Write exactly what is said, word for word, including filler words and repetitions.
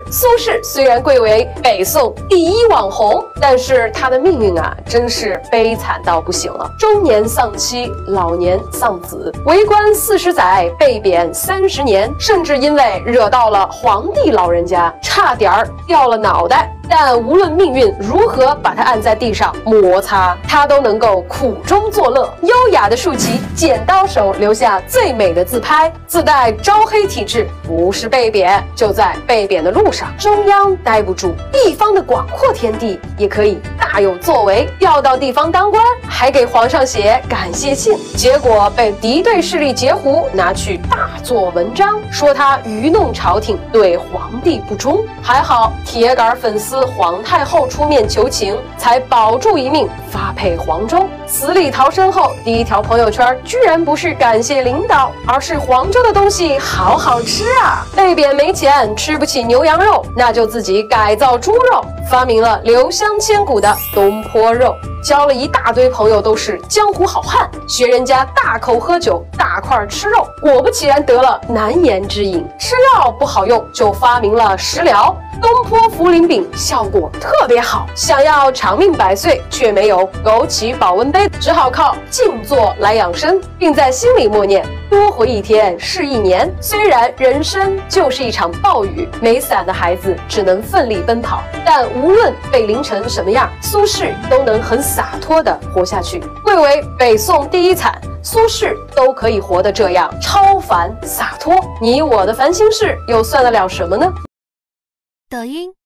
苏轼虽然贵为北宋第一网红，但是他的命运啊，真是悲惨到不行了。中年丧妻，老年丧子，为官四十载，被贬三十年，甚至因为惹到了皇帝老人家，差点儿掉了脑袋。但无论命运如何把他按在地上摩擦，他都能够苦中作乐，优雅的竖起剪刀手，留下最美的自拍，自带招黑体质，不是被贬就在被贬的路上。中央待不住，地方的广阔天地也可以大有作为，调到地方当官，还给皇上写感谢信，结果被敌对势力截胡，拿去大做文章，说他愚弄朝廷，对皇帝不忠。还好铁杆粉丝皇太后出面求情，才保住一命，发配黄州。死里逃生后，第一条朋友圈居然不是感谢领导，而是黄州的东西好好吃啊！被贬没钱，吃不起牛羊肉，那就自己改造猪肉，发明了留香千古的东坡肉。交了一大堆朋友都是江湖好汉，学人家大口喝酒，大块吃肉，果不其然得了难言之隐。吃药不好用，就发明了食疗。东坡茯苓饼效果特别好，想要长命百岁，却没有枸杞保温杯，只好靠静坐来养生，并在心里默念：多活一天是一年。虽然人生就是一场暴雨，没伞的孩子只能奋力奔跑，但无论被淋成什么样，苏轼都能很洒脱地活下去。贵为北宋第一惨，苏轼都可以活得这样超凡洒脱，你我的烦心事又算得了什么呢？ 抖音、